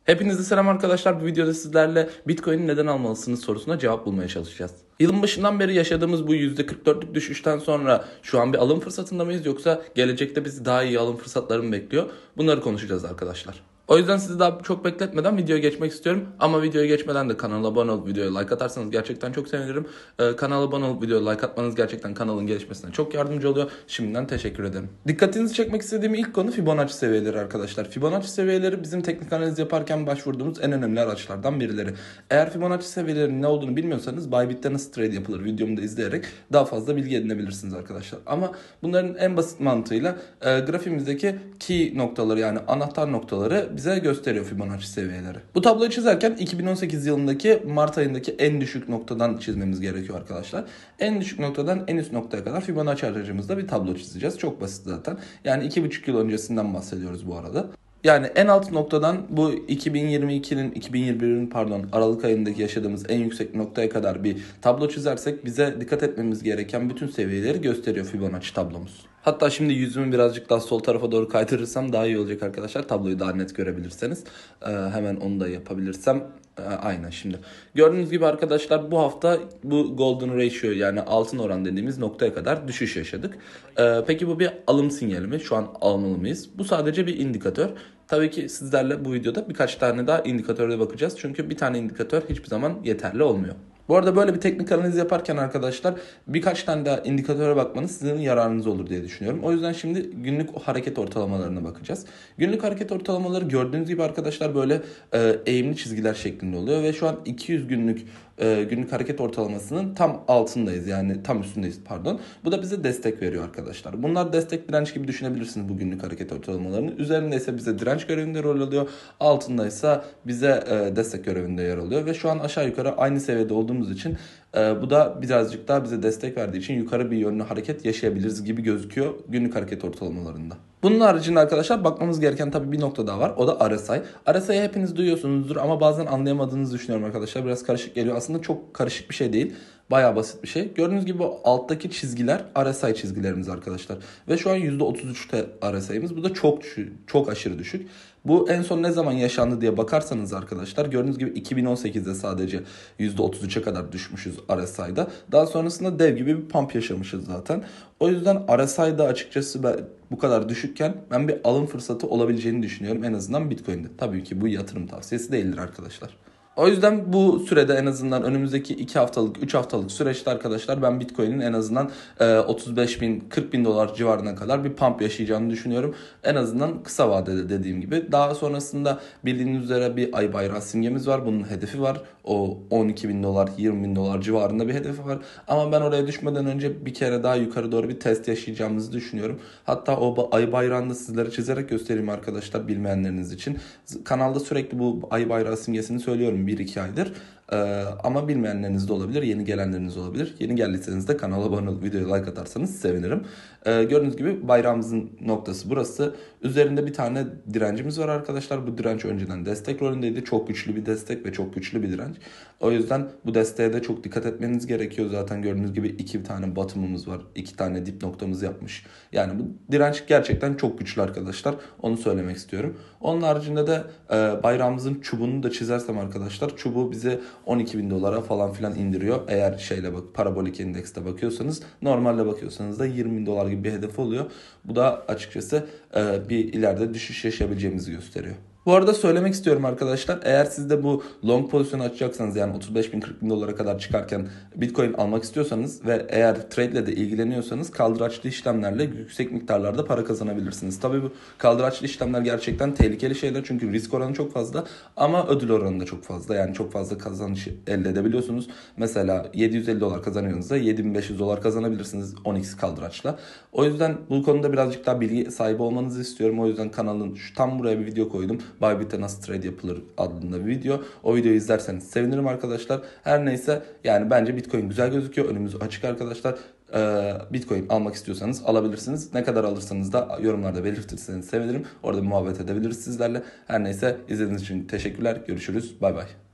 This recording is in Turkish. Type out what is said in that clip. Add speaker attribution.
Speaker 1: Hepinize selam arkadaşlar. Bu videoda sizlerle Bitcoin'i neden almalısınız sorusuna cevap bulmaya çalışacağız. Yılın başından beri yaşadığımız bu %44'lük düşüşten sonra şu an bir alım fırsatında mıyız yoksa gelecekte bizi daha iyi alım fırsatları mı bekliyor? Bunları konuşacağız arkadaşlar. O yüzden sizi daha çok bekletmeden videoya geçmek istiyorum. Ama videoya geçmeden de kanala abone olup videoya like atarsanız gerçekten çok sevinirim. Kanala abone olup videoya like atmanız gerçekten kanalın gelişmesine çok yardımcı oluyor. Şimdiden teşekkür ederim. Dikkatinizi çekmek istediğim ilk konu Fibonacci seviyeleri arkadaşlar. Fibonacci seviyeleri bizim teknik analiz yaparken başvurduğumuz en önemli araçlardan birileri. Eğer Fibonacci seviyelerinin ne olduğunu bilmiyorsanız Bybit'te nasıl trade yapılır videomu da izleyerek daha fazla bilgi edinebilirsiniz arkadaşlar. Ama bunların en basit mantığıyla grafiğimizdeki key noktaları yani anahtar noktaları bize gösteriyor Fibonacci seviyeleri. Bu tabloyu çizerken 2018 yılındaki Mart ayındaki en düşük noktadan çizmemiz gerekiyor arkadaşlar. En düşük noktadan en üst noktaya kadar Fibonacci aracımızda bir tablo çizeceğiz. Çok basit zaten. Yani 2,5 yıl öncesinden bahsediyoruz bu arada. Yani en alt noktadan bu 2021'in Aralık ayındaki yaşadığımız en yüksek noktaya kadar bir tablo çizersek bize dikkat etmemiz gereken bütün seviyeleri gösteriyor Fibonacci tablomuz. Hatta şimdi yüzümü birazcık daha sol tarafa doğru kaydırırsam daha iyi olacak arkadaşlar. Tabloyu daha net görebilirseniz. Hemen onu da yapabilirsem. Aynen şimdi. Gördüğünüz gibi arkadaşlar bu hafta bu golden ratio yani altın oran dediğimiz noktaya kadar düşüş yaşadık. Peki bu bir alım sinyali mi? Şu an almalı mıyız? Bu sadece bir indikatör. Tabii ki sizlerle bu videoda birkaç tane daha indikatöre bakacağız. Çünkü bir tane indikatör hiçbir zaman yeterli olmuyor. Bu arada böyle bir teknik analiz yaparken arkadaşlar birkaç tane daha indikatöre bakmanız sizin yararınız olur diye düşünüyorum. O yüzden şimdi günlük hareket ortalamalarına bakacağız. Günlük hareket ortalamaları gördüğünüz gibi arkadaşlar böyle eğimli çizgiler şeklinde oluyor ve şu an 200 günlük hareket ortalamasının tam altındayız yani tam üstündeyiz pardon. Bu da bize destek veriyor arkadaşlar. Bunlar destek direnç gibi düşünebilirsiniz bu günlük hareket ortalamalarını. Üzerinde ise bize direnç görevinde rol alıyor. Altında ise bize destek görevinde yer alıyor ve şu an aşağı yukarı aynı seviyede olduğumuz için bu da birazcık daha bize destek verdiği için yukarı bir yönlü hareket yaşayabiliriz gibi gözüküyor günlük hareket ortalamalarında. Bunun haricinde arkadaşlar bakmamız gereken tabii bir nokta daha var. O da RSI. RSI'yi hepiniz duyuyorsunuzdur ama bazen anlayamadığınızı düşünüyorum arkadaşlar. Biraz karışık geliyor. Aslında çok karışık bir şey değil. Bayağı basit bir şey. Gördüğünüz gibi bu alttaki çizgiler RSI çizgilerimiz arkadaşlar. Ve şu an %33'te RSI'miz. Bu da çok aşırı düşük. Bu en son ne zaman yaşandı diye bakarsanız arkadaşlar gördüğünüz gibi 2018'de sadece %33'e kadar düşmüşüz RSI'da. Daha sonrasında dev gibi bir pump yaşamışız zaten. O yüzden RSI'da açıkçası bu kadar düşükken ben bir alım fırsatı olabileceğini düşünüyorum en azından Bitcoin'de. Tabii ki bu yatırım tavsiyesi değildir arkadaşlar. O yüzden bu sürede en azından önümüzdeki 2 haftalık 3 haftalık süreçte arkadaşlar ben Bitcoin'in en azından 35 bin 40 bin dolar civarına kadar bir pump yaşayacağını düşünüyorum. En azından kısa vadede dediğim gibi. Daha sonrasında bildiğiniz üzere bir ay bayrağı simgemiz var. Bunun hedefi var. O 12 bin dolar 20 bin dolar civarında bir hedefi var. Ama ben oraya düşmeden önce bir kere daha yukarı doğru bir test yaşayacağımızı düşünüyorum. Hatta o ay bayrağını da sizlere çizerek göstereyim arkadaşlar bilmeyenleriniz için. Kanalda sürekli bu ay bayrağı simgesini söylüyorum 1-2 aydır. Ama bilmeyenleriniz de olabilir, yeni gelenleriniz olabilir. Yeni geldiyseniz de kanala abone olup videoya like atarsanız sevinirim. Gördüğünüz gibi bayrağımızın noktası burası. Üzerinde bir tane direncimiz var arkadaşlar. Bu direnç önceden destek rolündeydi. Çok güçlü bir destek ve çok güçlü bir direnç. O yüzden bu desteğe de çok dikkat etmeniz gerekiyor. Zaten gördüğünüz gibi 2 tane bottom'umuz var. 2 tane dip noktamız yapmış. Yani bu direnç gerçekten çok güçlü arkadaşlar. Onu söylemek istiyorum. Onun haricinde de bayrağımızın çubuğunu da çizersem arkadaşlar çubuğu bize 12 bin dolara falan filan indiriyor. Eğer parabolik endekste bakıyorsanız, normalde bakıyorsanız da 20 bin dolar gibi bir hedef oluyor. Bu da açıkçası bir ileride düşüş yaşayabileceğimizi gösteriyor. Bu arada söylemek istiyorum arkadaşlar. Eğer siz de bu long pozisyonu açacaksanız yani 35 bin 40 bin dolara kadar çıkarken Bitcoin almak istiyorsanız ve eğer trade ile de ilgileniyorsanız kaldıraçlı işlemlerle yüksek miktarlarda para kazanabilirsiniz. Tabii bu kaldıraçlı işlemler gerçekten tehlikeli şeyler çünkü risk oranı çok fazla ama ödül oranı da çok fazla. Yani çok fazla kazanç elde edebiliyorsunuz. Mesela 750 dolar kazanıyorsunuzda 7500 dolar kazanabilirsiniz 10x kaldıraçla. O yüzden bu konuda birazcık daha bilgi sahibi olmanızı istiyorum. O yüzden kanalın tam buraya bir video koydum. Bybit'te nasıl trade yapılır adında bir video. O videoyu izlerseniz sevinirim arkadaşlar. Her neyse yani bence Bitcoin güzel gözüküyor. Önümüz açık arkadaşlar. Bitcoin almak istiyorsanız alabilirsiniz. Ne kadar alırsanız da yorumlarda belirtirseniz sevinirim. Orada bir muhabbet edebiliriz sizlerle. Her neyse izlediğiniz için teşekkürler. Görüşürüz. Bay bay.